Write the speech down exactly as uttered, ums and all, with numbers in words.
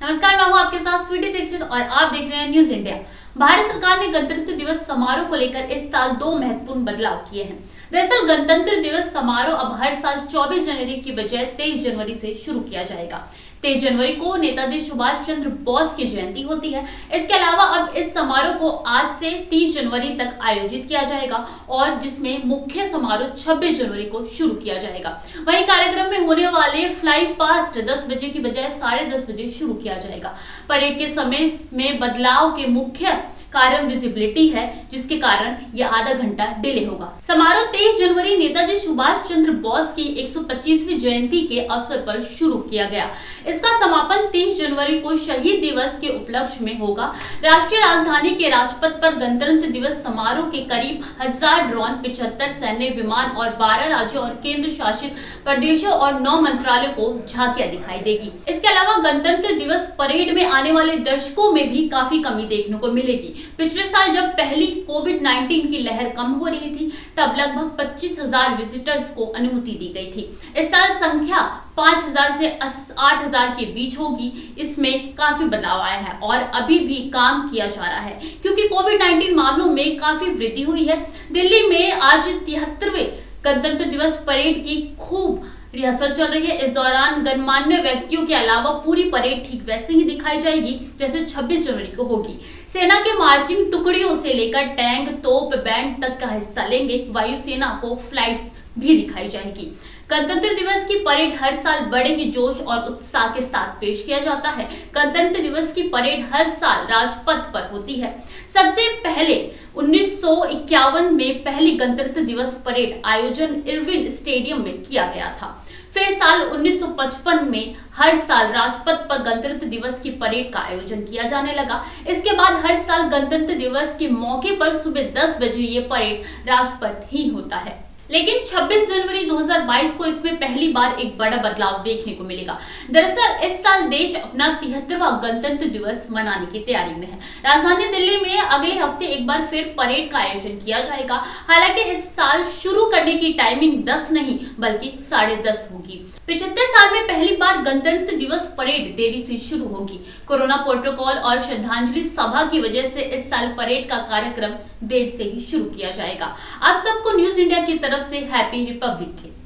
नमस्कार, मैं हूं आपके साथ स्वीटी दीक्षित और आप देख रहे हैं न्यूज इंडिया। भारत सरकार ने गणतंत्र दिवस समारोह को लेकर इस साल दो महत्वपूर्ण बदलाव किए हैं। दरअसल गणतंत्र दिवस समारोह अब हर साल चौबीस जनवरी की बजाय तेईस जनवरी से शुरू किया जाएगा। तेईस जनवरी को नेताजी सुभाष चंद्र बोस की जयंती होती है। इसके अलावा अब इस समारोह को आज से तीस जनवरी तक आयोजित किया जाएगा और जिसमें मुख्य समारोह छब्बीस जनवरी को शुरू किया जाएगा। वहीं कार्यक्रम में होने वाले फ्लाई पास्ट दस बजे की बजाय साढ़े दस बजे शुरू किया जाएगा। परेड के समय में बदलाव के मुख्य कारण विजिबिलिटी है, जिसके कारण यह आधा घंटा डिले होगा। समारोह तेईस जनवरी नेताजी सुभाष चंद्र बोस की एक सौ पच्चीसवीं जयंती के अवसर पर शुरू किया गया। इसका समापन तीस जनवरी को शहीद दिवस के उपलक्ष्य में होगा। राष्ट्रीय राजधानी के राजपथ पर गणतंत्र दिवस समारोह के करीब हजार ड्रोन, पिछहत्तर सैन्य विमान और बारह राज्यों और केंद्र शासित प्रदेशों और नौ मंत्रालयों को झांकियां दिखाई देगी। इसके अलावा गणतंत्र दिवस परेड में आने वाले दर्शकों में भी काफी कमी देखने को मिलेगी। पिछले साल जब पहली कोविड नाइनटीन की लहर कम हो रही थी, तब लगभग पच्चीस हजार विजिटर्स को अनुमति दी गई थी। इस साल संख्या पाँच हजार से आठ हजार के बीच होगी। इसमें काफी बदलाव आया है और अभी भी काम किया जा रहा है, क्योंकि कोविड नाइनटीन मामलों में काफी वृद्धि हुई है। दिल्ली में आज तिहत्तरवें गणतंत्र दिवस परेड की खूब रिहर्सल चल रही है। इस दौरान गणमान्य व्यक्तियों के अलावा पूरी परेड ठीक वैसे ही दिखाई जाएगी जैसे छब्बीस जनवरी को होगी। सेना के मार्चिंग टुकड़ियों से लेकर टैंक, तोप, बैंड तक का हिस्सा लेंगे। वायुसेना को फ्लाइट्स भी दिखाई जाएगी। गणतंत्र दिवस की परेड हर साल बड़े ही जोश और उत्साह के साथ पेश किया जाता है। गणतंत्र दिवस की परेड हर साल राजपथ पर होती है। सबसे पहले उन्नीस सौ इक्यावन में पहली गणतंत्र दिवस परेड आयोजन इरविन स्टेडियम में किया गया था। फिर साल उन्नीस सौ पचपन में हर साल राजपथ पर गणतंत्र दिवस की परेड का आयोजन किया जाने लगा। इसके बाद हर साल गणतंत्र दिवस के मौके पर सुबह दस बजे ये परेड राजपथ ही होता है। लेकिन छब्बीस जनवरी दो हज़ार बाईस को इसमें पहली बार एक बड़ा बदलाव देखने को मिलेगा। दरअसल इस साल देश अपना तिहत्तरवां गणतंत्र दिवस मनाने की तैयारी में है। राजधानी दिल्ली में अगले हफ्ते एक बार फिर परेड का आयोजन किया जाएगा। हालांकि इस साल शुरू करने की टाइमिंग दस नहीं बल्कि साढ़े दस होगी। पिछहत्तर साल में पहली बार गणतंत्र दिवस परेड देरी से शुरू होगी। कोरोना प्रोटोकॉल और श्रद्धांजलि सभा की वजह से इस साल परेड का कार्यक्रम देर से ही शुरू किया जाएगा। आप सबको न्यूज इंडिया की तरफ से हैप्पी रिपब्लिक डे।